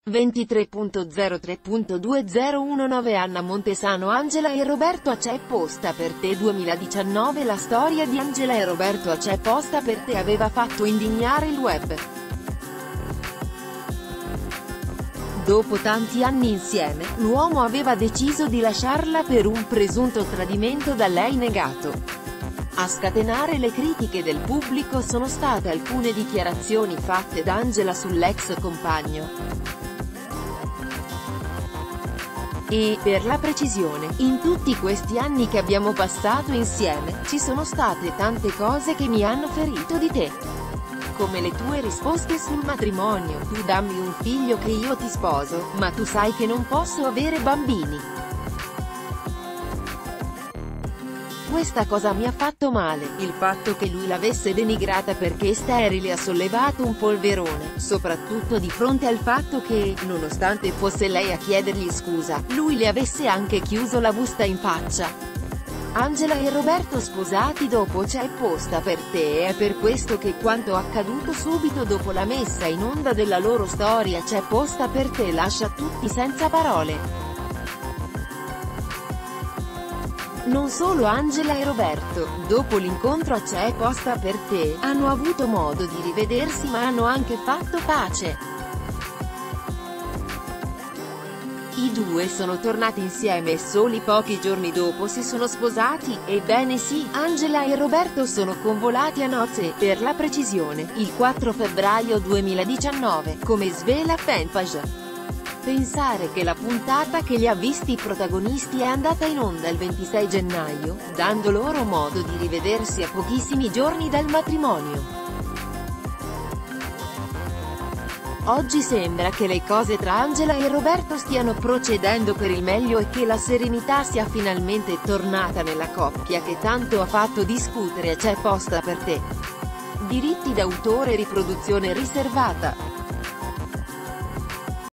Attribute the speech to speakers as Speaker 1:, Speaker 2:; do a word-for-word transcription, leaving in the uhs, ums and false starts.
Speaker 1: ventitré punto zero tre punto duemiladiciannove Anna Montesano Angela e Roberto A c'è posta per te duemiladiciannove La storia di Angela e Roberto A c'è posta per te aveva fatto indignare il web. Dopo tanti anni insieme, l'uomo aveva deciso di lasciarla per un presunto tradimento da lei negato. A scatenare le critiche del pubblico sono state alcune dichiarazioni fatte da Angela sull'ex compagno. E, per la precisione, in tutti questi anni che abbiamo passato insieme, ci sono state tante cose che mi hanno ferito di te. Come le tue risposte sul matrimonio, tu dammi un figlio che io ti sposo, ma tu sai che non posso avere bambini. Questa cosa mi ha fatto male, il fatto che lui l'avesse denigrata perché sterile ha sollevato un polverone, soprattutto di fronte al fatto che, nonostante fosse lei a chiedergli scusa, lui le avesse anche chiuso la busta in faccia. Angela e Roberto sposati dopo c'è posta per te e è per questo che quanto accaduto subito dopo la messa in onda della loro storia c'è posta per te lascia tutti senza parole. Non solo Angela e Roberto, dopo l'incontro a C'è posta per te, hanno avuto modo di rivedersi ma hanno anche fatto pace. I due sono tornati insieme e soli pochi giorni dopo si sono sposati, ebbene sì, Angela e Roberto sono convolati a nozze, per la precisione, il quattro febbraio duemiladiciannove, come svela Fanpage. Pensare che la puntata che li ha visti protagonisti è andata in onda il ventisei gennaio, dando loro modo di rivedersi a pochissimi giorni dal matrimonio. Oggi sembra che le cose tra Angela e Roberto stiano procedendo per il meglio e che la serenità sia finalmente tornata nella coppia che tanto ha fatto discutere a C'è posta per te. Diritti d'autore e riproduzione riservata.